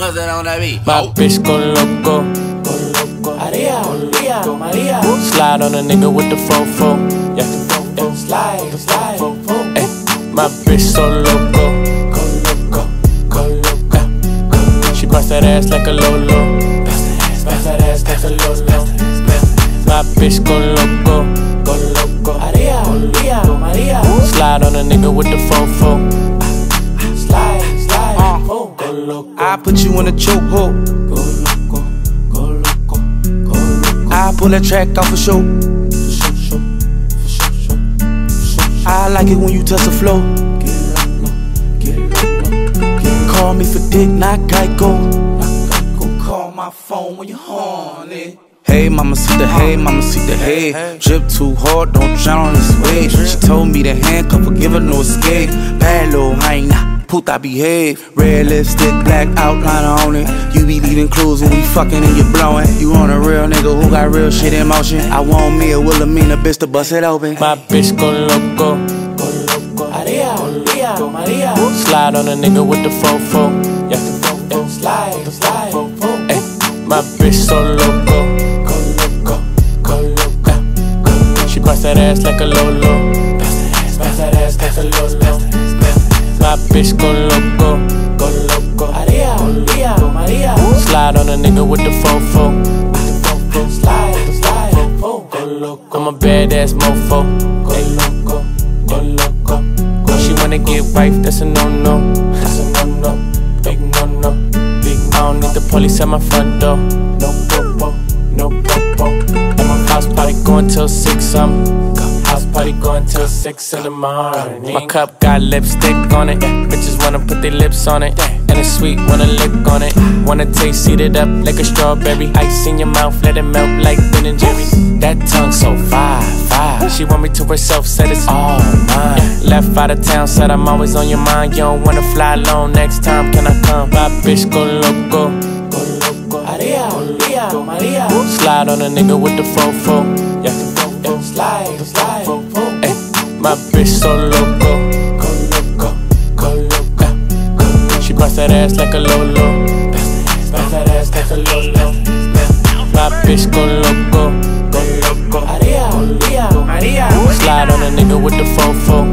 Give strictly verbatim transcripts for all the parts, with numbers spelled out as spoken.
What's that on that beat? My bitch go loco. Maria, Maria, Maria. Slide on a nigga with the fofo. Yeah. Slide, slide. Ay, my bitch so loco. Go loco, go loco. She bust that ass like a lolo. Bust that ass like a lolo. My bitch go loco. Go loco. Maria, Maria, Maria. Slide on a nigga with the fofo. Slide, slide. Go loco. I put you in a chokehold. Go loco, go loco, go loco. I pull that track off a show. Show, show, show, show, show. I like it when you touch the floor. Get loco, get loco, get Call me for dick, not Geico. loco. Call my phone when you're horny. Hey, mama, see the hey, mama, see the hey. Drip too hard, don't drown on this wave. She told me to handcuff her, give her no escape. Bad little hyena, puta behave. Red lipstick, black outliner on it. You be leaving clues when we fucking and you blowing. You on a real nigga who got real shit in motion. I want me a Wilhelmina bitch to bust it open. My bitch go loco. Go loco. Maria, Maria, Maria. Slide on a nigga with the fofo. Yeah. Slide, slide. Ay, my bitch so loco. Go loco, go loco. She bust that ass like a lolo. Bust that ass like a lolo. My bitch go loco. Go loco. Maria, Maria, Maria. Slide on a nigga with the fofo. Slide, slide. Go loco. I'm a badass mofo. Go loco, go loco. When she wanna get wife, that's a no-no. That's a no-no, big no-no, big I don't need the police at my front door. no popo, no popo. And my house party going till six, um house party going till six in the morning. My cup got lipstick on it, yeah. Bitches wanna put their lips on it, yeah. And it's sweet, wanna lick on it. Wanna taste, eat it up like a strawberry. Ice in your mouth, let it melt like Ben and Jerry's. That tongue so fire, fire. She want me to herself, said it's all mine, yeah. Left out of town, said I'm always on your mind. You don't wanna fly alone, next time can I come? My bitch go loco. Go loco. Maria, Maria, Maria. Slide on a nigga with the fofo. Yeah. Slide, slide. Ay, my bitch so loco. Go loco, go loco. She bust that ass like a lolo. Bust that ass like a lolo. My bitch go loco. Go loco. Maria, Maria, Maria. Slide on a nigga with the fofo.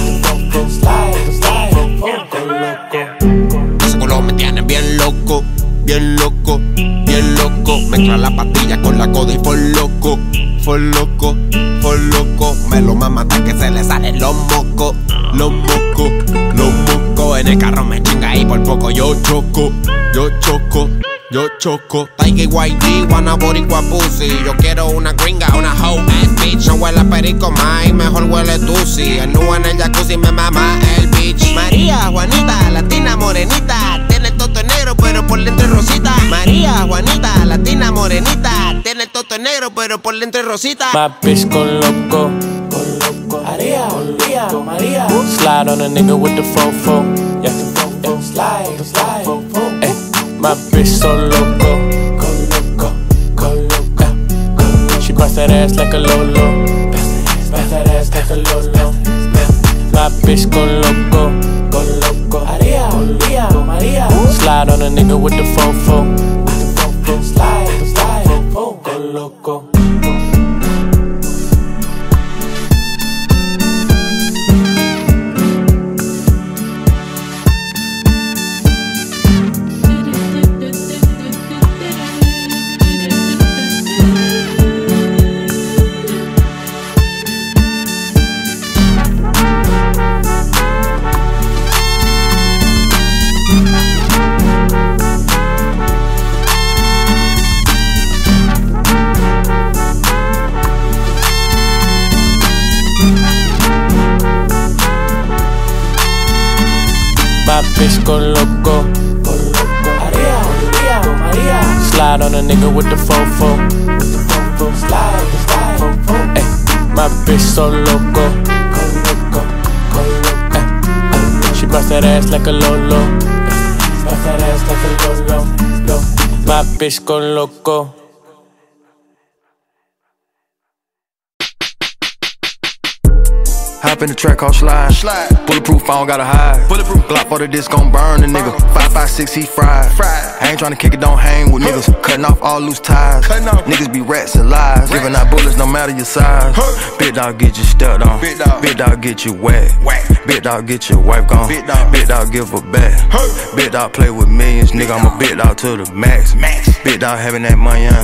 Slide, slide. Go loco. Ese culo me tiene bien loco, bien loco, bien loco. Mezcla la pastilla con la coda y por loco, por loco, por loco. Me lo mama hasta que se le salen los mocos, los mocos, los mocos. En el carro me chinga y por poco yo choco, yo choco, yo choco. Tiger Y D, wanna boricua pussy. Yo quiero una gringa, una hoe ass bitch. No huele a perico más, mejor huele tusi. El nu en el jacuzzi me mama el bitch. María, Juanita, latina, morenita. Tiene el toto negro, pero por dentro es rosita. María, Juanita, latina, morenita. Tiene el toto negro, pero por dentro es rosita. My bitch go loco. Go loco. Maria, Maria, Maria. Slide on a nigga with the fofo. Yeah. Slide, slide. Ay, my bitch so loco. Go loco, go loco. She bust that ass like a lolo. Bust that ass like a lolo. My bitch go loco. Go loco. Maria, Maria, Maria. Slide on a nigga with the fofo. Slide, slide. Go loco. My bitch go loco. Go loco. Maria, Maria, Maria. Slide on a nigga with the fofo. Slide, slide. Ay, my bitch so loco. Go loco, go loco. Ay, she bust that ass like a lolo. Bust that ass like a lolo. My bitch go loco. Hop in the track, call slide. Slide. Bulletproof, I don't gotta hide. Bulletproof. Glock for the disc, gon' burn the nigga. five five six, he fried. Fried. I ain't tryna kick it, don't hang with niggas. Cutting off all loose ties. Cutting off. Niggas be rats and lies. Giving out bullets no matter your size. Big dog get you stepped on. Big dog. Big dog get you wet. Whack. Big dog get your wife gone. Big dog. Big dog give her back. Big dog play with millions, nigga. I'm a big dog to the max. Max. Big dog having that money on.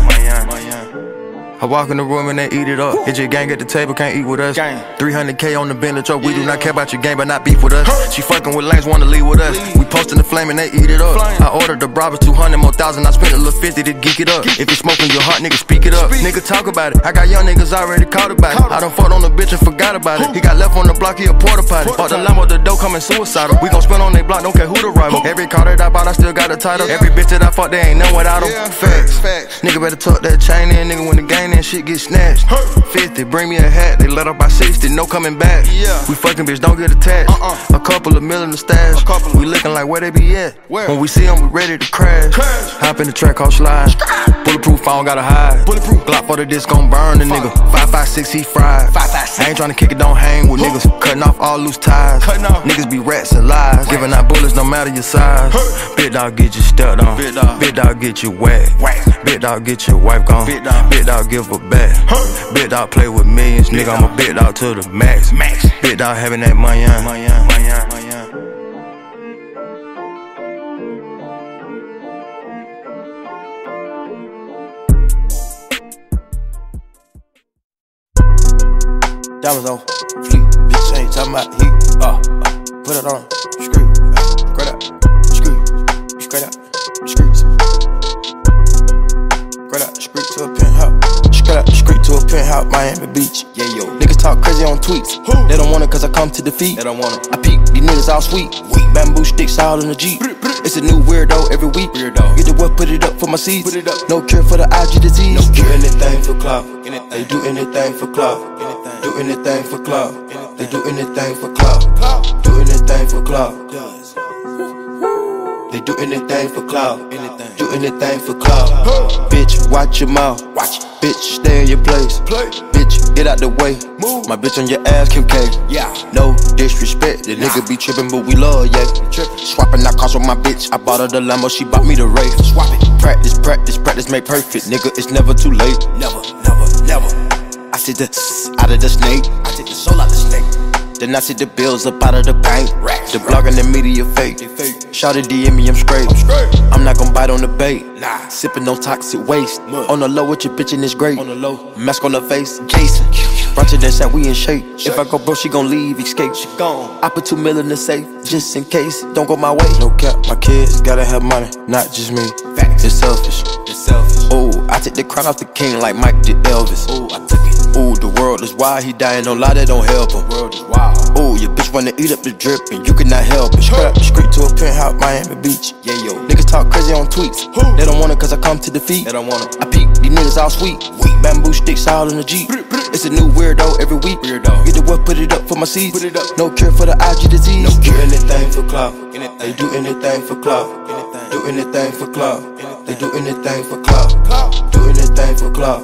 I walk in the room and they eat it up. Hit your gang at the table, can't eat with us. Gang. three hundred K on the Bentley truck. We do not care about your game, but not beef with us. She fucking with lanes, wanna leave with us. We postin' the flame and they eat it up. I ordered the Brabus two hundred more thousand. I spent a little fifty to geek it up. If it's smoking your heart, nigga, speak it up. Nigga, talk about it. I got young niggas already caught about it. I done fucked on the bitch and forgot about it. He got left on the block, he a porta potty. Bought the Lambo, the dough coming suicidal. We gon' spend on they block, don't care who the rival. Every car that I bought, I still got a title. Every bitch that I fucked, they ain't none without them. Facts. Nigga better tuck that chain in, nigga, when the gang in, shit get snatched. fifty, bring me a hat, they let up by sixty, no coming back. Yeah. We fucking bitch, don't get attached. Uh-uh. A couple of mil in the stash. We looking like where they be at. Where? When we see them, we ready to crash. Crash. Hop in the track, call slide. Bulletproof, I don't gotta hide. Bulletproof. Glock for the disc, gon' burn the nigga. five five six, he fried. five five six. I ain't tryna kick it, don't hang with niggas. Cutting off all loose ties. Cutting off. Niggas be rats and lies. Giving out bullets no matter your size. Big dog get you stepped on. Big dog. Big dog get you wet. Whack. Big dog get your wife gone. Big dog. Big dog give her back. Big dog play with millions, nigga. I'm a big dog to the max. Max. Big dog having that money on. Money on. Money on. Money on. Diamonds on fleet, bitch ain't talking about heat. Uh, uh, put it on, screw, straight up, screw, straight up, screws, straight up, screw to a penthouse, straight up, screw to a penthouse, Miami Beach. Yeah, yo, niggas talk crazy on tweets. Who? They don't want it cause I come to defeat. They don't want it. I peek, these niggas all sweet. Weak. Bamboo sticks all in the Jeep. It's a new weirdo every week. Weirdo. Get the what, put it up for my seeds. Put it up. No cure for the I G disease. No cure. Do anything for clout. They do anything for clout. Do anything for clout. They do anything for clout. Do anything for clout. They do anything for clout. Do anything for clout. Bitch, watch your mouth. Watch. Bitch, stay in your place. Bitch, get out the way. Move. My bitch on your ass, Kim K. Yeah. No disrespect. The nigga be trippin', but we love, yeah. Swapping out cars with my bitch. I bought her the Lambo, she bought me the Wraith. Swap it. Practice, practice, practice, make perfect. Nigga, it's never too late. Never, never, never. I see the out of the snake. I take the soul out the snake. Then I see the bills up out of the bank. The blog and the media fake. Shout it D M me, I'm straight. I'm not gon' bite on the bait. Nah. Sippin' no toxic waste. On the low with your bitch and it's great. On the low. Mask on the face, Jason. Run to that side, we in shape. If I go broke, she gon' leave, escape. She gone. I put two mil in the safe, just in case. Don't go my way. No cap, my kids gotta have money, not just me. Facts. It's selfish. It's selfish. Ooh, I took the crown off the king like Mike did Elvis. Ooh, I took it. Ooh, the world is wild, he dying, no lie, that don't help him. World is wild. Ooh, your bitch wanna eat up the drip and you cannot help it. Straight up, straight to a penthouse, Miami Beach. Yeah, yo. Niggas talk crazy on tweets. Who? They don't want it cause I come to defeat. They don't want it. I peek, these niggas all sweet. Weak. Bamboo sticks all in the Jeep. It's a new weirdo every week. Weirdo. Get the what, put it up for my seeds. Put it up. No cure for the I G disease. No cure. Do anything for clout. They do anything for clout. Do anything for clout. They do anything for clout. Do anything for clout.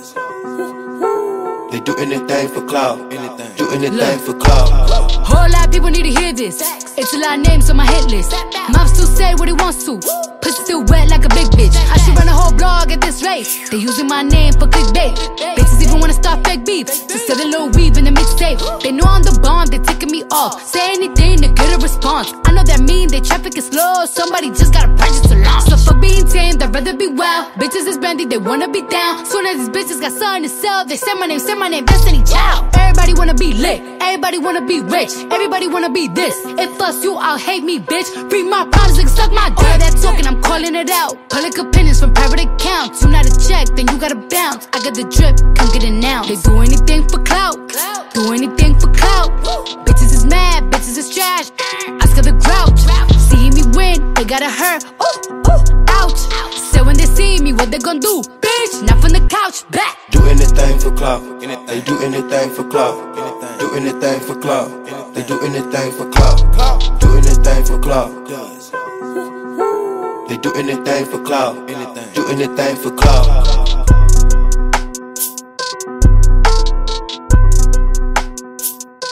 They do anything for clout. Do anything for clout. Whole lot of people need to hear this. It's a lot of names on my hit list. Mouth still say what he wants to. Pussy still wet like a big bitch. I should run a whole blog at this rate. They using my name for clickbait. Bitches even wanna start fake beef. Just sell a little weave in the mixtape. They know I'm the bomb, they ticking me off. Say anything to get a response. I know that mean they traffic is slow. Somebody just gotta purchase to launch. So for being tame, I'd rather be wild. Bitches is brandy, they wanna be down. Soon as these bitches got something to sell, they say my name, say my name, Destiny Child. Everybody wanna be lit, everybody wanna be rich, everybody wanna be this. If us you, I'll hate me, bitch. Free my problems, like suck my dick. All that talking, I'm calling it out. Public opinions from private accounts. You not a check, then you gotta bounce. I got the drip, come get it now. They do anything for clout, do anything for clout. Bitches is mad, bitches is trash. I got the grouch. See me win, they gotta hurt. Ooh, ooh, ouch. So when they see me, what they gon' do? Bitch, not from the couch, back. Do anything for clout. They do anything for clout. Do anything for clout. They do anything for clout. Do anything for clout. They do anything for clout. Do anything for clout.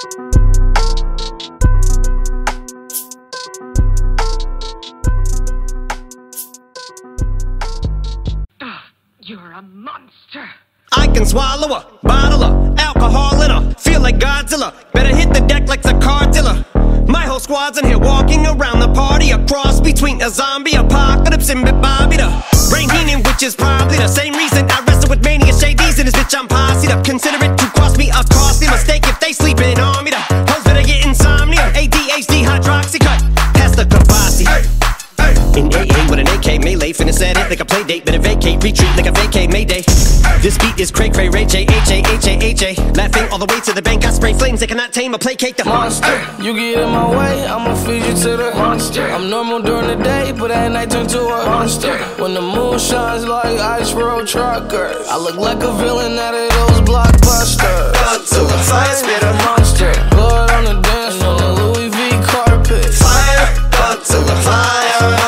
swallow a bottle of alcohol in her. Feel like Godzilla, better hit the deck like the car dealer. My whole squad's in here walking around the party, a cross between a zombie apocalypse and Bobby the Brain Heenan, which is probably the same reason I wrestle with mania shadies in this bitch. I'm posse'd up. Consider it to cost me a costly mistake if they sleeping on me. The hoes better get insomnia, A D H D hydroxy cut past the Kavasi. In A A with an A K melee, finna set it like a play date, better vacate, retreat like a vacay Mayday. This beat is cray cray, Ray J, H A, H A, H A. Laughing all the way to the bank, I spray flames, they cannot tame or placate the monster. You get in my way, I'ma feed you to the monster. I'm normal during the day, but at night turn to a monster. When the moon shines like ice road truckers, I look like a villain out of those blockbusters. Got to a fire spitter, monster. Blood on the dance floor, the Louis V carpet. Fire, got to a fire.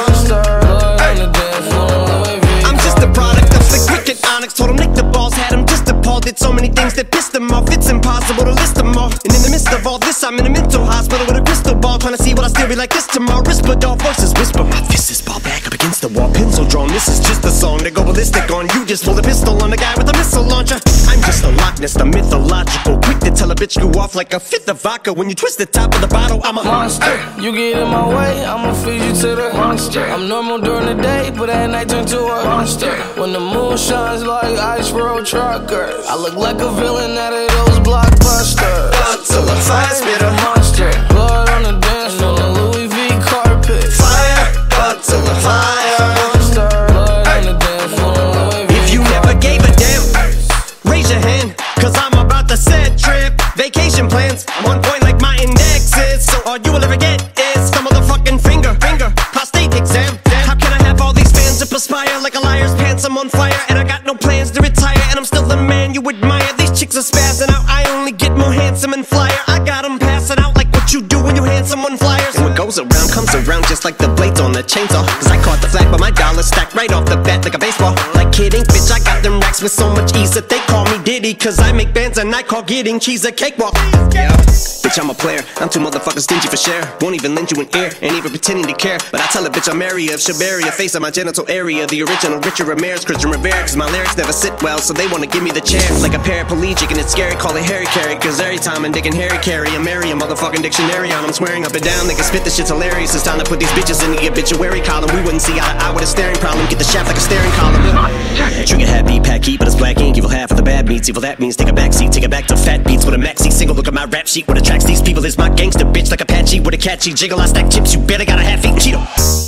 Told him nick the balls, had him just appalled. Did so many things that pissed him off, it's impossible to list them all. And in the midst of all this, I'm in a mental hospital with a crystal ball, trying to see what I still be like this tomorrow. Whisper, dog voices whisper, my fist is ball back up against the wall, pencil drawn. This is just a song to go ballistic on. You just pulled a pistol on the guy with a missile launcher. I'm just a Loch Ness, the mythological, quick to tell a bitch go off like a fifth of vodka. When you twist the top of the bottle, I'm a monster. You get in my way, I'ma feed you to the monster. I'm normal during the day, but at night turn to a monster. When the moon shines like ice road truckers, I look like a villain out of those blockbusters. Got to a fire spitter, monster. Blood on the dance floor, the Louis V carpet. Fire, got to a fire. Monster. Blood on the dance floor, Louis V If you never gave a damn, raise your hand, cause I'm about to set trip. Vacation plans, I'm on point like my index is. So all you will ever get is some motherfucking finger, finger, prostate exam. How can I have all these fans that perspire like a liar's pants? I'm on fire and I got no plans to retire, and I'm still the man you admire. These chicks are spazzing out, I only get more handsome and flyer. I got them passing out like what you do when you hand someone flyers. And what goes around comes around just like the blades on the chainsaw. Cause I caught the flag but my dollar stacked right off the bat like a baseball. Like kidding, bitch, I got them racks with so much ease that they call me Diddy. Cause I make bands and I call getting cheese a cakewalk. Yeah, bitch, I'm a player, I'm too motherfucking stingy for share. Won't even lend you an ear, ain't even pretending to care. But I tell a bitch I'm area of Shabaria, face on my genital area. The original Richard Ramirez, Christian Rivera. Cause my lyrics never sit well, so they wanna give me the chair. Like a paraplegic and it's scary, call it Harry Carry. Cause every time I'm digging Harry Carry, I'm Mary, a motherfucking dictionary on. I'm swearing up and down, they can spit, this shit's hilarious. It's time to put these bitches in the obituary column. We wouldn't see eye to eye with a staring problem. Get the shaft like a staring column. Trigger happy, pack heat, but it's black ink. Evil half of the bad meats, evil that means take a backseat. Take it back to fat beats with a maxi single. Look at my rap sheet, what attracts these people is my gangster bitch. Like Apache with a catchy jiggle, I stack chips, you better got a half-eaten Cheeto.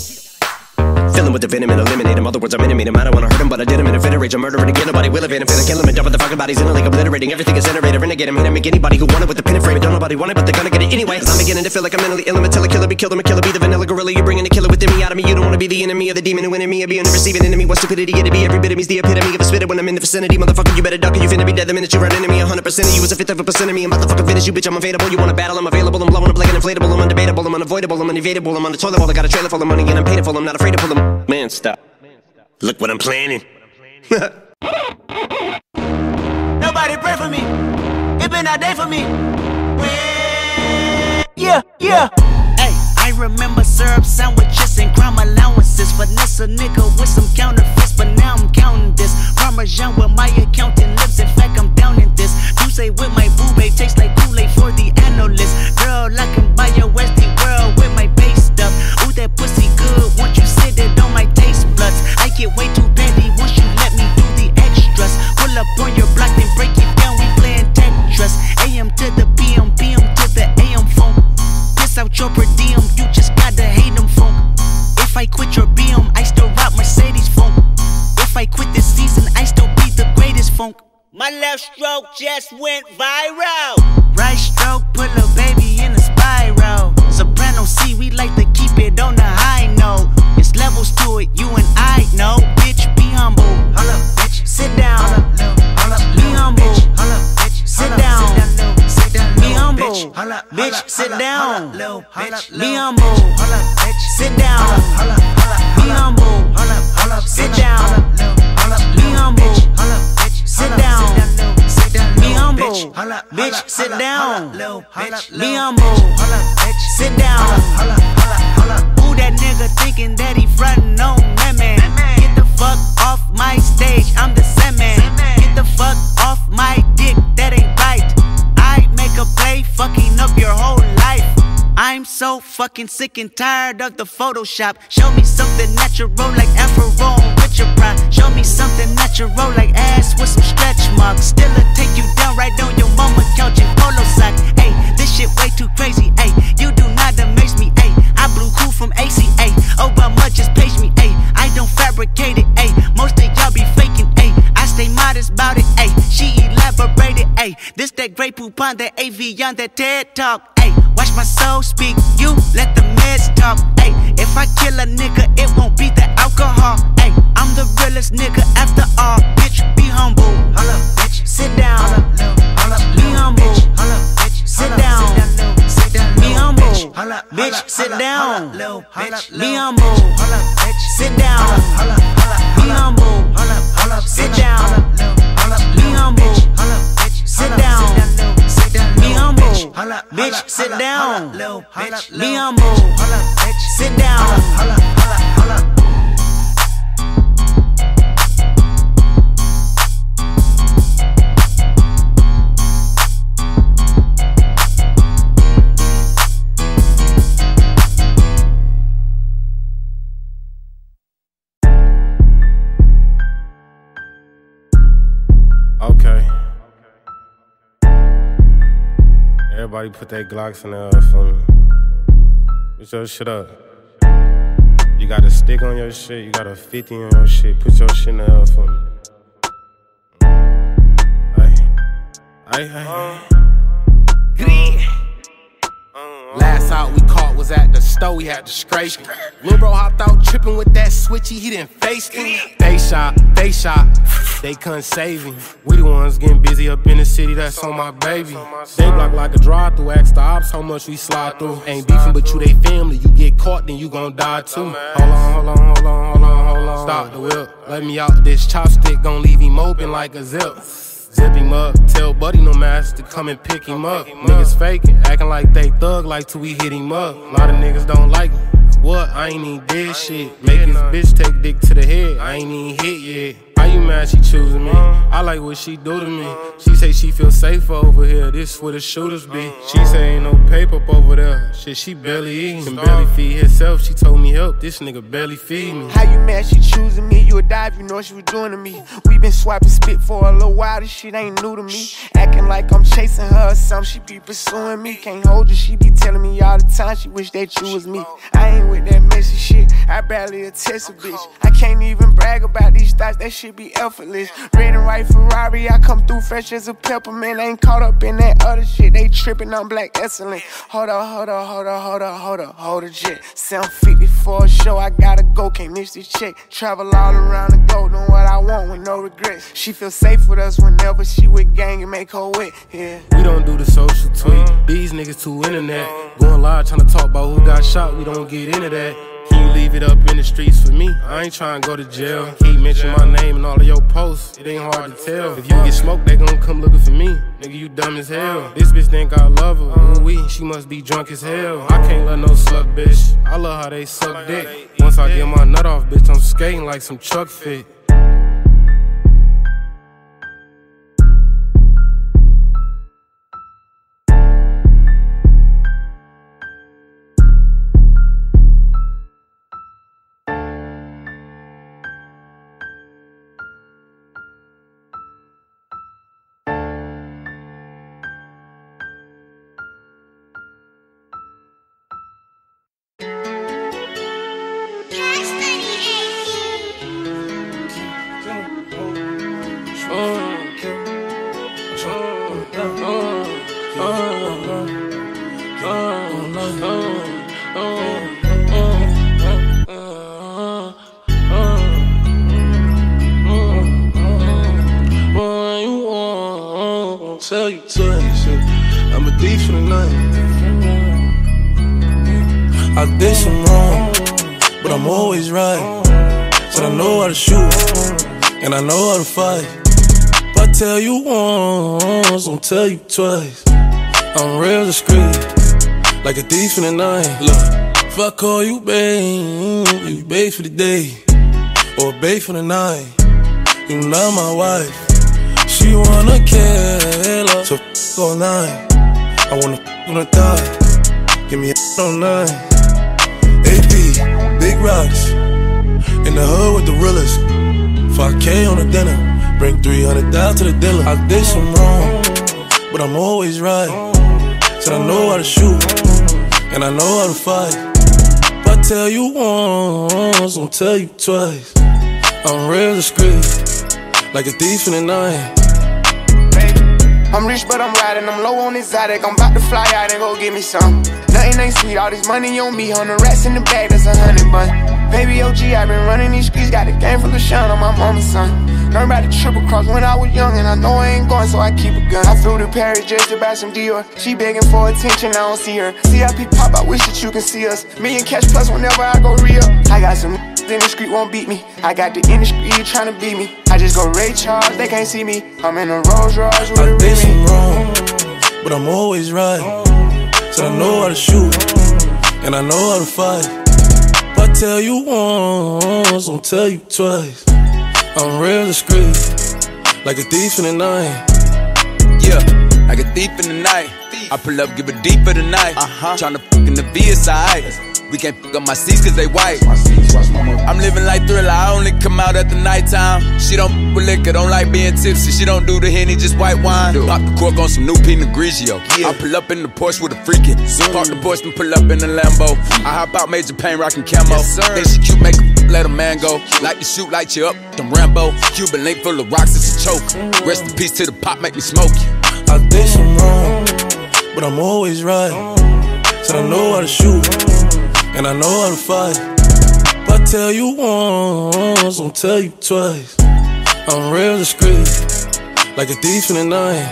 Filling with the venom and eliminate him. Other words, I'm intimate him. I don't wanna hurt him, but I did him in a fit of rage. I'm murdering again, nobody will evade him. Finna kill him and dump the fucking bodies in a lake, obliterating everything is generated. Renegade him, hit him, make anybody who want it with the pin and frame it. Don't nobody want it, but they're gonna get it anyway. Cause I'm beginning to feel like I'm mentally ill. I'm a killer, be killed, I'm a killer, be the vanilla gorilla. You're bringing the killer within me out of me. You don't wanna be the enemy of the demon who in me. Or be in the receiving enemy. What stupidity it'd be. Every bit of me's the epitome of a spitter when I'm in the vicinity. Motherfucker, you better duck or you finna be dead the minute you run into me. A hundred percent of you is a fifth of a percent of me. I'm about to fucking finish you, bitch. I'm available. You wanna battle? I'm available. I'm blowing up like an inflatable. I'm undebatable. I'm unavoidable. I'm unevadable. I'm on the toilet while I got a trailer full of money and I'm paid for. I'm not afraid to pull them. Man, stop. Look what I'm planning. Nobody pray for me. It been a day for me. Yeah, yeah. Hey, I remember syrup sandwiches and crime allowances. Finesse a nigga with some counterfeits, but now I'm counting this. Parmesan where my accountant lives. In fact, I'm down in this. You say with my boo babe tastes like Kool-Aid for the analyst. Girl, I can buy your Westie world with my base stuff. Ooh, that pussy good. Once you sit it on my taste buds, I get way too petty once you let me do the extras. Pull up on your block, then break it down. We playing Tetris. A M to the P M, P M to the A M phone. Piss out your per diem, you just gotta hate them phone. If I quit your B M, I still rock Mercedes phone. If I quit this season, I still be the greatest funk. My left stroke just went viral. Right stroke, put a baby in a spiral. Soprano C, we like to keep it on the high note. It's levels to it, you and I know. Bitch, be humble. Hold up, bitch. Sit down. Hold up, be humble. Hold up, bitch. Sit down. Be humble. Bitch, sit down. Be humble. Sit down. Be humble. Sit down. Be humble. Sit down. Be humble. Bitch, sit down. Be humble. Sit down. Who that nigga thinking that he frontin' on that man? Get the fuck off my stage, I'm the same man. Get the fuck off my dick, that ain't right. I make a play, fucking up your whole life. I'm so fucking sick and tired of the Photoshop. Show me something natural like Afro with your pride. Show me something natural like ass with some stretch marks. Still'll take you down right on your mama couch in polo socks. Ayy, this shit way too crazy. Ayy, you do not amaze me. Ayy, I blew cool from A C A. Obama just page me. Ayy, I don't fabricate it. Ayy, most of y'all be faking. Ayy, I stay modest about it. Ayy, she elaborated. Ayy, this that great poop on that A V on that TED Talk. Ayy, watch my soul speak, you let the meds talk. Ayy, if I kill a nigga, it won't be the alcohol. Ayy, I'm the realest nigga after all. Bitch, be humble. Hold up, bitch. Sit down. Hold up, be humble. Hold up, bitch. Sit down. Be humble. Bitch, sit down. Be humble. Sit down. Be humble. Sit down. Be humble. Sit down. Be humble. Bitch, sit down. Be humble. Sit down. Okay. Everybody put their Glocks in there for me. Put your shit up. You got a stick on your shit, you got a fifty on your shit. Put your shit in there for me. Hey. Hey, hey, hey. Last out we caught was at the store, we had to scrape him. Lil' bro hopped out tripping with that switchy, he didn't face him. They shot, they shot, they couldn't save him. We the ones getting busy up in the city, that's on my baby. They block like a drive-through, ask the ops how much we slide through. Ain't beefing but you they family, you get caught then you gon' die too. Hold on, hold on, hold on, hold on, hold on. Stop the whip, let me out this chopstick, gon' leave him open like a zip. Zip him up, tell buddy no master to come and pick him up. Niggas faking, acting like they thug like till we hit him up. A lot of niggas don't like me. What? I ain't even did shit. Make his bitch take dick to the head. I ain't even hit yet. How you mad she choosing me? I like what she do to me. She say she feel safer over here. This where the shooters be. She say ain't no paper up over there. Shit, she barely eating. Can barely feed herself. She told me help. This nigga barely feed me. How you mad she choosing me? You would die if you know what she was doing to me. We been swiping spit for a little while. This shit ain't new to me. Acting like I'm chasing her or something. She be pursuing me. Can't hold her. She be telling me all the time she wish that you was me. I ain't with that messy shit. I barely a test a bitch. I can't even brag about these thoughts. That shit be effortless. Red and white Ferrari, I come through fresh as a peppermint. Ain't caught up in that other shit. They tripping on black excellent. Hold up, hold up, hold up, hold up, hold up, hold a jet. seven fifty for a show, I gotta go, can't miss this check. Travel all around the globe, doing what I want with no regrets. She feel safe with us whenever she with gang and make her wet. Yeah. We don't do the social tweet. These niggas too internet. Going live trying to talk about who got shot. We don't get into that. Can you leave it up in the streets for me? I ain't trying to go to jail. Keep mentioning my name in all of your posts. It ain't hard to tell. If you get smoked, they gon' come looking for me. Nigga, you dumb as hell. This bitch think I love her. Ooh wee, she must be drunk as hell. I can't let no slut bitch. I love how they suck dick. Once I get my nut off, bitch, I'm skating like some truck fit. Tell you twice, I'm a thief for the night. I did some wrong, but I'm always right. Said I know how to shoot, and I know how to fight. If I tell you once, I'll tell you twice. I'm real discreet, like a thief in the night. Look, if I call you babe, you babe for the day, or babe for the night. You not my wife, She wanna kill her, so f all nine. I wanna f on a thigh. Give me a on nine. A P, big rocks. In the hood with the realest. five K on the dinner. Bring three hundred down to the dealer. I did some wrong, but I'm always right. Said I know how to shoot, and I know how to fight. If I tell you once, I'll tell you twice. I'm real discreet, like a thief in the night. I'm rich but I'm riding, I'm low on exotic. I'm about to fly out and go get me some. Nothing ain't sweet, all this money on me. On the rats in the bag, that's a hundred bun. Baby O G, I been running these streets. Got a game full of shine on my mama's son. Learned about the triple cross when I was young, and I know I ain't going, so I keep a gun. I flew to Paris just to buy some Dior. She begging for attention, I don't see her. C I P pop, I wish that you can see us. Million cash plus whenever I go real. I got some in the street won't beat me. I got the industry trying to beat me. I just go Ray Charles, they can't see me. I'm in a Rolls Royce with a I did some wrong, but I'm always right. Said I know how to shoot, and I know how to fight. If I tell you once, I'll tell you twice. I'm real discreet, like a thief in the night. Yeah, like a thief in the night. I pull up, give it deeper tonight. Uh-huh. Tryna fuck in the V S I. We can't fuck up my seats cause they white. I'm living like Thriller, I only come out at the nighttime. She don't fuck with liquor, don't like being tipsy. She don't do the Henny, just white wine. Pop the cork on some new Pinot Grigio. I pull up in the Porsche with a freakin'. Park the Porsche and pull up in the Lambo. I hop out Major Payne rockin' camo. Then she cute, make her let a man go. Like to shoot, light you up, them Rambo. Cuban link full of rocks, it's a choke. Rest in peace to the pop, make me smoke you. I did some wrong, but I'm always right. Said I know how to shoot, and I know how to fight. If I tell you once, I'll tell you twice. I'm real discreet, like a thief in the night.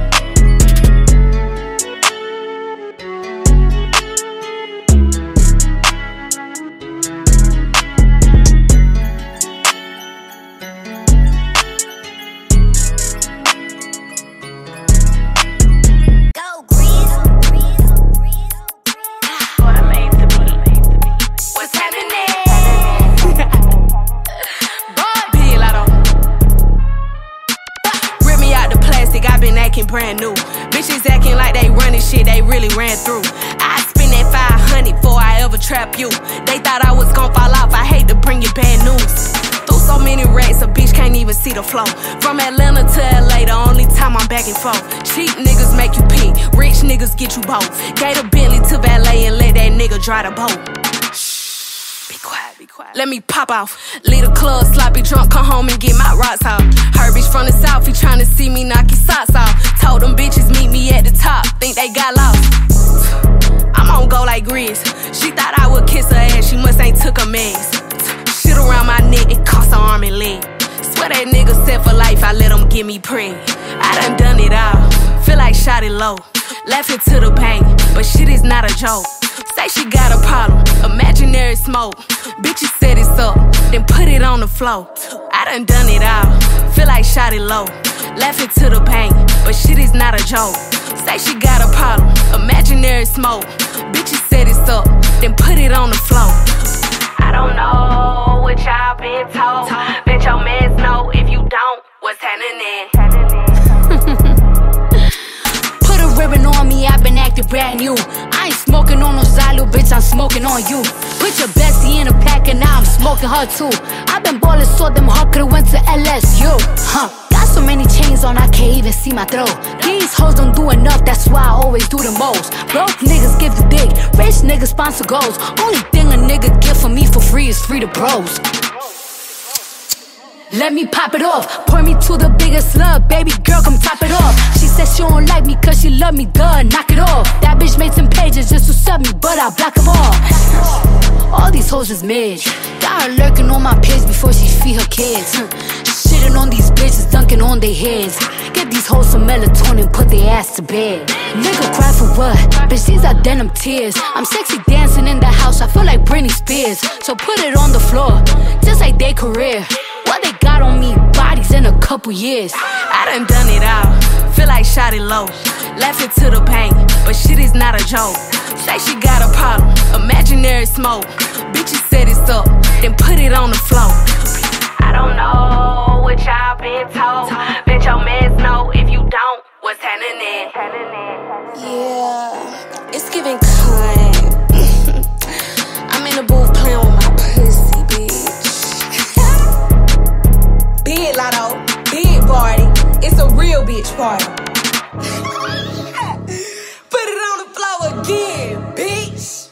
Brand new. Bitches acting like they running shit they really ran through. I spend that five hundred before I ever trap you. They thought I was gon' fall off, I hate to bring you bad news. Through so many racks, a bitch can't even see the flow. From Atlanta to L A, the only time I'm back and forth. Cheap niggas make you pee, rich niggas get you both. Gave a Bentley to valet and let that nigga dry the boat. Be quiet, be quiet. Let me pop off. Leave the club, sloppy drunk, come home and get my rocks off. Her bitch from the south, he tryna see me knock his socks off. Told them bitches meet me at the top, think they got lost. I'm on go like Grizz. She thought I would kiss her ass, she must ain't took her meds. Shit around my neck, it cost her arm and leg. Swear that nigga set for life, I let him get me preg. I done done it all, feel like shot it low. Laughing to the bank, but shit is not a joke. Say she got a problem, imaginary smoke. Bitches set it up, then put it on the floor. I done done it all, feel like shot it low. Laughing to the bank, but shit is not a joke. Say she got a problem, imaginary smoke. Bitches set it up, then put it on the floor. I don't know what y'all been told. Bet your mans know if you don't, what's happening? Put a ribbon on me, I've been acting brand new. I ain't smoking on no Zylo, bitch, I'm smoking on you. Put your bestie in a pack and now I'm smoking her too. I've been ballin' so them hard could've went to L S U. Huh, got so many chains on I can't even see my throat. These hoes don't do enough, that's why I always do the most. Broke niggas give the dick, rich niggas sponsor goals. Only thing a nigga get from me for free is free to bros. Let me pop it off, pour me to the biggest love, baby girl, come top it off. She said she don't like me cause she love me, duh, knock it off. That bitch made some pages just to sub me, but I block them all. All these hoes is mid, got her lurking on my page before she feed her kids. Shitting on these bitches, dunking on their heads. Get these hoes some melatonin, put their ass to bed. Nigga cry for what? Bitch, these are denim tears. I'm sexy dancing in the house, I feel like Britney Spears. So put it on the floor, just like their career. What they got on me, bodies in a couple years. I done done it all, feel like shot it low. Laughing to the bank, but shit is not a joke. Say she got a problem, imaginary smoke. Bitches set it up, then put it on the floor. I don't know what y'all been told. Bet your mans know if you don't, what's happening? Yeah, it's giving kind. I'm in the booth playing with my pussy, bitch. Big Lotto, big party. It's a real bitch party. Put it on the floor again, bitch.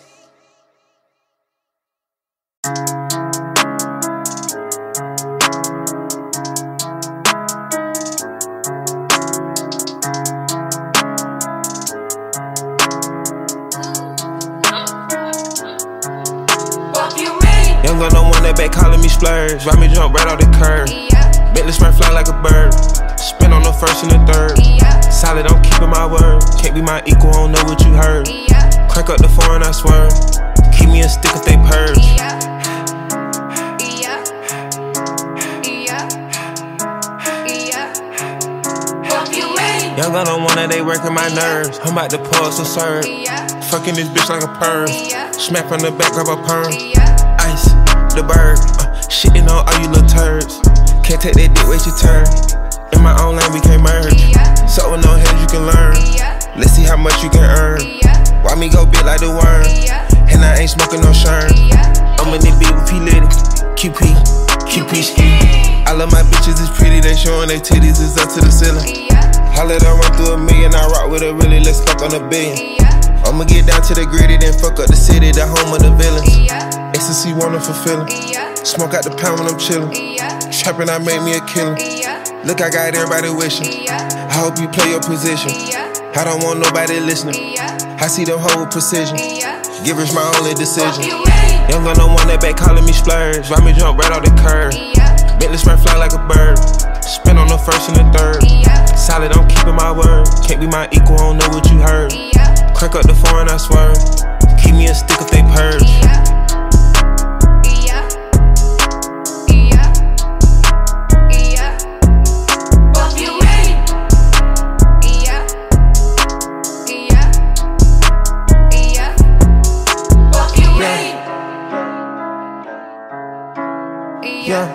Young gun no one that back calling me splurge. Ride me jump right off the curb. Yeah. Bentley spray fly like a bird. Spin on the first and the third. Yeah. Solid, I'm keeping my word. Can't be my equal, I don't know what you heard. Yeah. Crack up the foreign, I swear. Keep me a stick if they purge. Yeah. Yeah. Yeah. Yeah. Young gun don't wanna, they working my nerves. I'm about to pause and serve. Yeah. Fucking this bitch like a perm. Yeah. Smack on the back of a perm. Yeah. Ice, the bird. Uh, shitting on all you little turds. Can't take that dick, wait your turn. In my own lane, we can't merge. Yeah. So with no heads, you can learn. Yeah. Let's see how much you can earn. Yeah. Why me go big like the worm? Yeah. And I ain't smoking no shern. Yeah. I'm in the beat with P Litty. Q P, Q P ski. I love my bitches, it's pretty. They showing their titties, it's up to the ceiling. Yeah. I let her run through a million. I rock with her really, let's fuck on a billion. Yeah. I'ma get down to the gritty, then fuck up the city, the home of the villains. Yeah. Ecstasy, wonderful feeling. Yeah. Smoke out the pound when I'm chillin'. Yeah. Trappin', I made me a killer. Yeah. Look, I got everybody wishing. Yeah. I hope you play your position. Yeah. I don't want nobody listening. Yeah. I see them hold with precision. Yeah. Give us my only decision. Young gun no one that back calling me splurge. Ride me jump right off the curb. Yeah. Bentley spray fly like a bird. Spin on the first and the third. Yeah. Solid, I'm keeping my word. Can't be my equal, I don't know what you heard. Yeah. Crack up the foreign, I swear. Keep me a stick if they purge. Yeah. Yeah.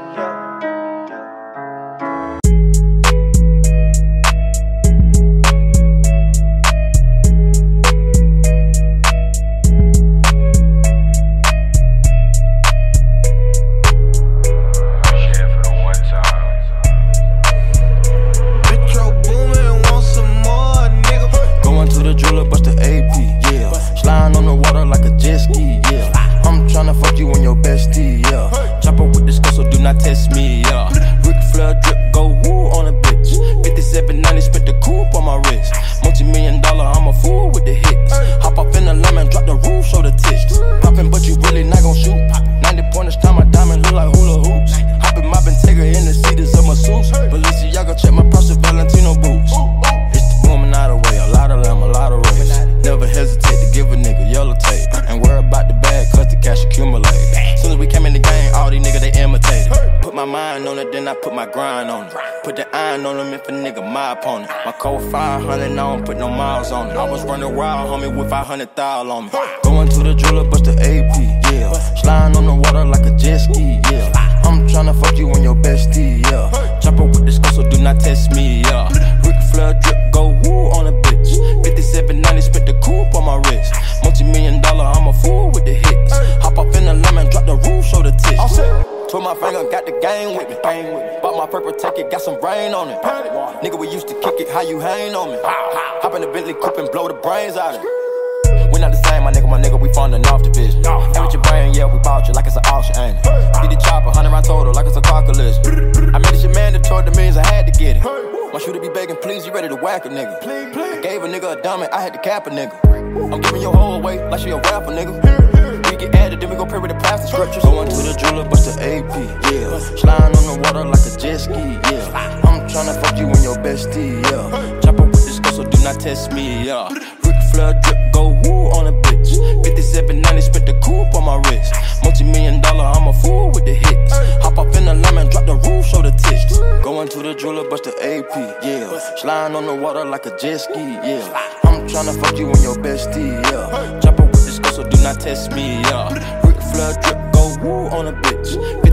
Going to the jeweler, bust the A P, yeah. Sliding on the water like a jet ski, yeah. I'm tryna fuck you and your bestie, yeah. Chopper with the skull, so do not test me, yeah. Ric Flair drip, go woo on a bitch. fifty-seven ninety, spent the coupe on my wrist. Multi-million dollar, I'm a fool with the hits. Hop up in the lemon, drop the roof, show the tits. Poppin', but you really not gon' shoot. ninety pointers, time my diamond look like hula hoops. Hoppin', moppin', take her in the seats of my suits. Balenciaga, check my purse with Valentino boots. It's the woman out of way, a lot of them, a lot of race. Never hesitate to give a nigga yellow tape. And worry about the bag, cause the cash accumulate. Soon as we came in the game, all these niggas they imitated. Put my mind on it, then I put my grind on it. Put the iron on them if a nigga my opponent. My code five hundred, I don't put no miles on it. I was running wild, homie, with five hundred thousand on me. Going to the jeweler, bust the A P, yeah. Sliding on the water like a jet ski, yeah. I'm tryna fuck you and your bestie, yeah. Chopper with the skull, so do not test me, yeah. Ric Flair drip, go woo on a bitch. fifty-seven ninety, spent the coupe on my wrist. Multi-million dollar, I'm a fool with the hits. Hop up in the lemon, drop the roof, show the tits. Twirl my finger, got the game with me. Bought my purple ticket, got some rain on it. Nigga, we used to kick it, how you hang on me? Hop in the Bentley coupe and blow the brains out of it. We not the same, my nigga, my nigga, we funding off the vision. And with your brain, yeah, we bought you like it's an auction, ain't it? Get the chopper, hundred round total, like it's a car collision. I made this shit mandatory, the means I had to get it. My shooter be begging, please, you ready to whack a nigga? I gave a nigga a dummy, I had to cap a nigga. I'm giving your whole away like she a rapper, nigga. We get added, then we go pray with the pastor scriptures. Going to the jeweler, bust the A P, yeah. Sliding on the water like a jet ski, yeah. I'm tryna fuck you and your bestie, yeah. Chopper with the skull, so do not test me, yeah. Ric Flair drip, go woo on a bitch. fifty-seven ninety, spent the coupe on my wrist. Multi-million dollar, I'm a fool with the hits. Hop up in the lemon, drop the roof, show the tits. Going to the jeweler, bust the A P, yeah. Sliding on the water like a jet ski, yeah. I'm tryna fuck you and your bestie, yeah. Chopper with the skull, so do not test me, yeah. Ric Flair drip, go woo on a bitch. fifty-seven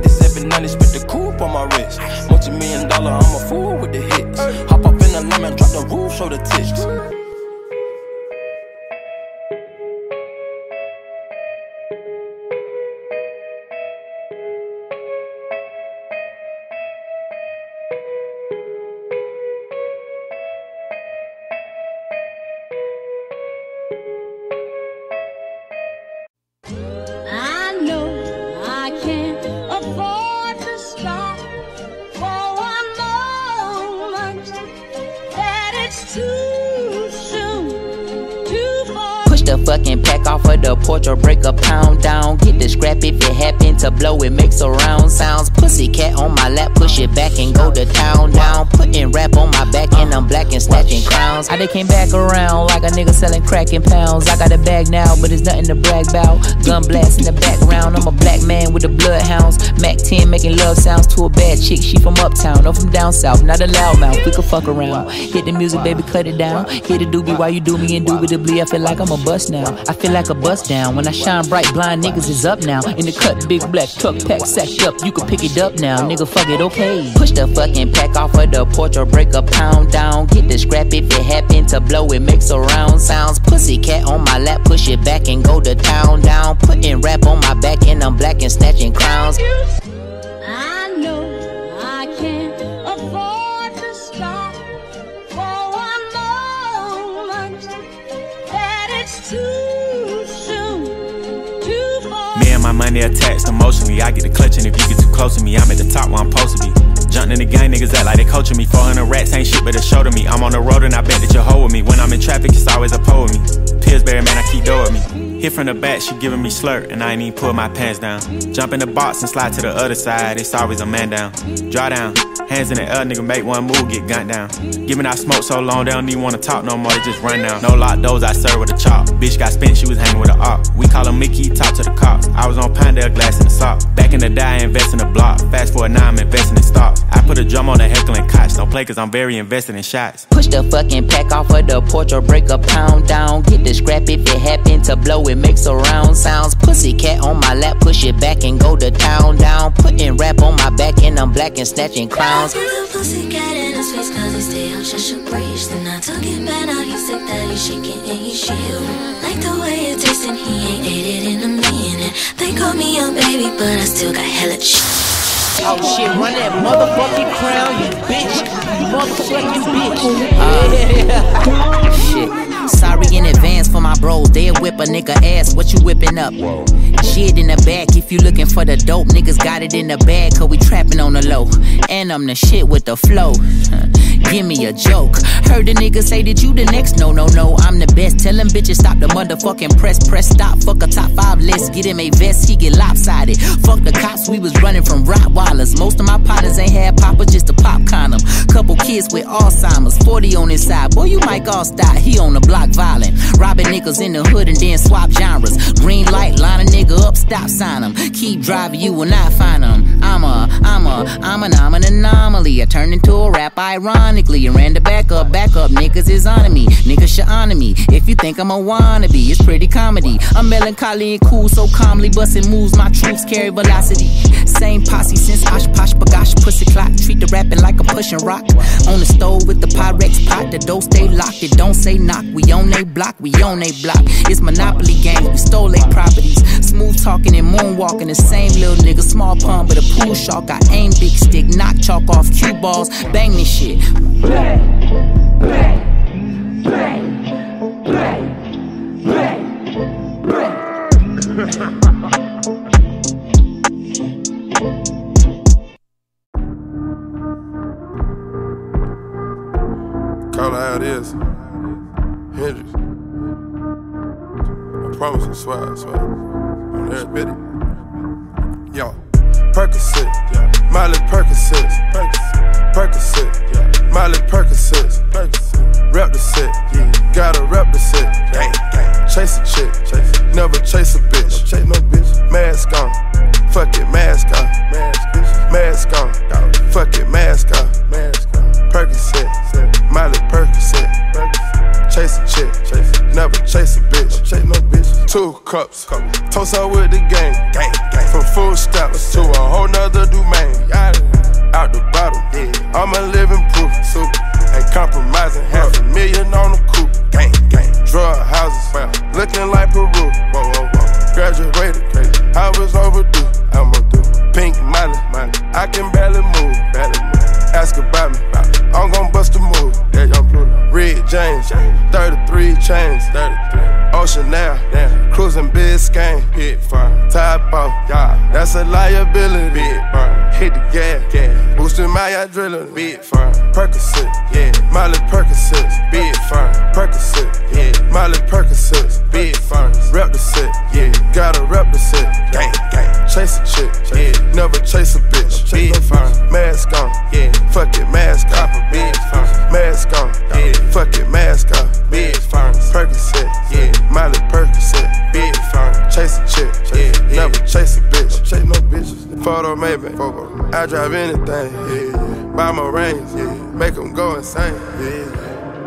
this ninety, spit the coupe on my wrist. Multi-million dollar, I'm a fool with the hits. Hop up in the lemon, drop the roof, show the tits. Fucking pack off of the porch or break a pound down. Get the scrap if it happen to blow, it makes a round sounds. Pussy cat on my lap, push it back and go to town down. Putting rap on my back and I'm black and snatching crowns. I they came back around like a nigga selling crack in pounds. I got a bag now, but it's nothing to brag about. Gun blast in the background, I'm a black man with the bloodhounds. Mac ten making love sounds to a bad chick, she from uptown, or from down south, not a loudmouth, we could fuck around. Hit the music, baby, cut it down. Hit the doobie while you do me indubitably. I feel like I'm a bust now. I feel like a bust down. When I shine bright, blind niggas is up now. In the cut, big black truck pack sacked up. You can pick it up now, nigga, fuck it, okay. Push the fucking pack off of the porch or break a pound down. Get the scrap if it happen to blow, it makes a round sounds. Pussy cat on my lap, push it back and go to town down. Putting rap on my back and I'm black and snatching crowns. I know I can't afford to stop for one moment. That it's too soon, too far. Me and my money attached emotionally. I get the clutching if you get too close to me. I'm at the top where I'm supposed to be. Jumping in the gang, niggas act like they coaching me. four hundred rats ain't shit but a show to me. I'm on the road and I bet that you'll hold with me. When I'm in traffic, it's always a pole with me. Pillsbury, man, I keep dough with me. Hit from the back, she giving me slurp, and I ain't even pull my pants down. Jump in the box and slide to the other side, it's always a man down. Draw down, hands in the air, nigga make one move, get gunned down. Giving out smoke so long, they don't even wanna talk no more, they just run down. No lock doors, I serve with a chop. Bitch got spent, she was hanging with a op. We call him Mickey, talk to the cops. I was on Pinedale, glass in the sock. Back in the day, I invest in the block. Fast forward now, I'm investing in stocks. I put a drum on the heckling cots. Don't play cause I'm very invested in shots. Push the fucking pack off of the porch or break a pound down. Get the scrap if it happen to blow, it makes a round sounds. Pussy cat on my lap, push it back and go to town down. Putting rap on my back and I'm black and snatching crowns. I put the pussy cat in his face cause he stay on just a breeze. Then I took it back, now he's sick that he's shaking and he's shield. Like the way it tastes and he ain't ate it in a minute. They call me a baby but I still got hella shit. Oh shit, run that motherfucking crown, you bitch. You motherfucking bitch. Uh, shit. Sorry in advance for my bros. They'll whip a nigga ass. What you whipping up? Shit in the back. If you looking for the dope, niggas got it in the bag. Cause we trapping on the low. And I'm the shit with the flow. Give me a joke. Heard the nigga say that you the next. No, no, no, I'm the best. Tell them bitches stop the motherfucking press. Press stop. Fuck a top five list. Get him a vest. He get lopsided. Fuck the cops. We was running from Rottweilers. Most of my partners ain't had papa, just a pop condom. Couple kids with Alzheimer's. forty on his side. Boy, you might all stop. He on the block violent. Robbing niggas in the hood and then swap genres. Green light, line a nigga up, stop sign him. Keep driving, you will not find him. I'm a, I'm a, I'm an, I'm an anomaly. I turned into a rap ironically and ran the back up, back up. Niggas is on me, niggas should honor me. If you think I'm a wannabe, it's pretty comedy. I'm melancholy and cool, so calmly busting moves. My troops carry velocity. Same posse since Osh Posh Bagash pussy clock. Treat the rapping like I'm pushing rock. On the stove with the Pyrex pot. The door stay locked, it don't say knock. We on they block, we on they block. It's Monopoly games, we stole they properties. Smooth talking and moonwalking, the same little nigga. Small pun but a pool shark. I aim big stick, knock chalk off cue balls. Bang this shit. Play, play, play, play, play, play. Call it how it is. Hendrix. I promise you, swear, I swear. I'm there, spit it. Yo. Percocet, yeah. Miley Percocet, Percocet, yeah. Miley Percocet, rep the set, yeah. Gotta rep the set, yeah. Chase a chick, chase. Never chase a bitch, no chase no bitch. Mask on, fuck it, mask on, mask on, fuck it, mask on, Percocet, Miley Percocet, chase a chick. chase. Never chase a bitch, chase no bitch. Two cups, toast up with the gang, gang, gang. From food stamps to a whole nother domain. Out the bottom, I'm a living proof. Super, ain't compromising. Half a million on the coupe, gang, gang. Drug houses, looking like Peru. Whoa, whoa, whoa. Graduated, I was overdue. I'm a do. Pink Molly, I can barely move, barely move. Ask about me, I'm gon' bust a move. Yeah, young Pluto. Red James, thirty-three chains, thirty-three. Ocean now, cruising Biscayne, pit farm. Top off, yeah, that's a liability. Big farm. Hit the gas, gas. Boosting my adrenaline. Big farm. Percocet, yeah. Molly Percocet, big farm. Percocet, yeah. Molly Percocet, big farm. Rep the set, yeah. Gotta rep the set, gang, gang. Chase a chick, yeah. Never chase a bitch, big farm. Mask on, yeah. Fuck it, mask off, big farm. Mask on, yeah. Fuck it, mask off, big farm. Percocet, yeah. Molly Percocet, big farm. Chase a chick, yeah. Never chase a bitch, chase no bitches. Photo maybe, I drive anything, yeah. Buy my rings, yeah. Make them go insane, yeah.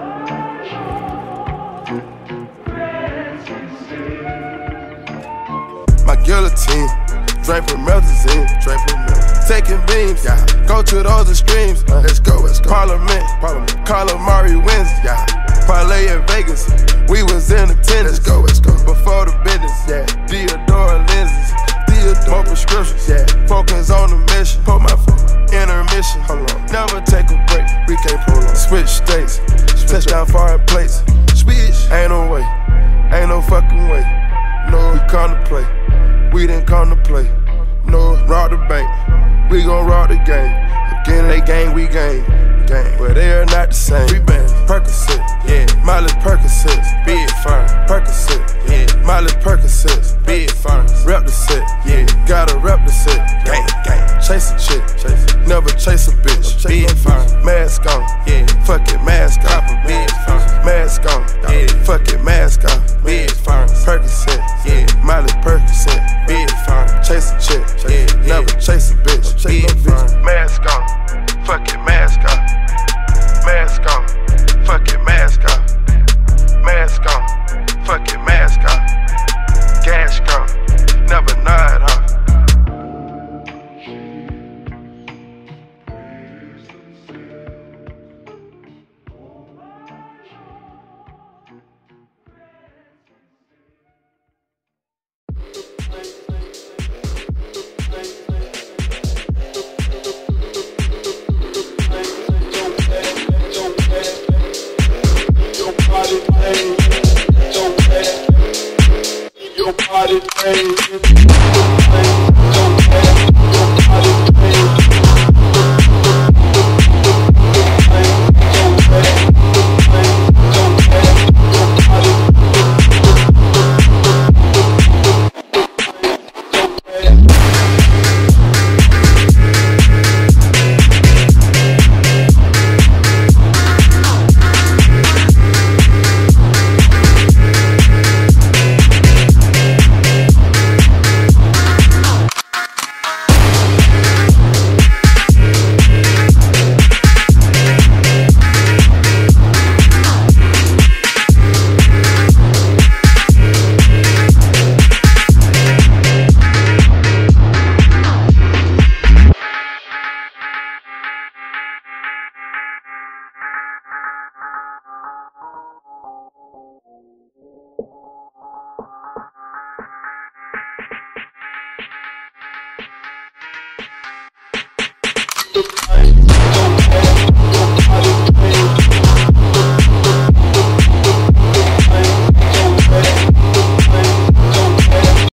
My guillotine, draped with methazine, draped with methazine. Taking beams, yeah. Go to those extremes, uh, let's go, let's go. Parliament, Parliament. Calamari wins, yeah. Parlay in Vegas, we was in attendance, let's go, let's go. Before the business, yeah. Theodore lenses, Theodore more prescriptions, yeah. Focus on the mission, put my phone. Intermission, hold on. Never take a break, we can't prolong. Switch states, touchdown foreign plates. Switch, ain't no way, ain't no fucking way. No, we come to play, we didn't come to play. No, rob the bank, we gon' rob the game. Again, they gang, we gang, gang. But they are not the same. We been Percocet, yeah. Molly Percocet, big firm. Percocet, yeah. Molly Percocet, big firm. Rep the set, yeah. Gotta rep the set, gang, gang. Chase a chick, chase. Never chase a bitch, big firm. Mask on, yeah. Fuck it, mask off, big firm. Mask on, yeah. Fuck it, mask off, big firm. Percocet, yeah. Molly Percocet, big firm. Chase a chick, chase. Yeah. Never chase a bitch, chase no bitch. Mask on, fuck it, mask off. Mask on, fuck it, mask off. Mask on, fuck it, mask off. Gas gone, never nod off. Your body, baby.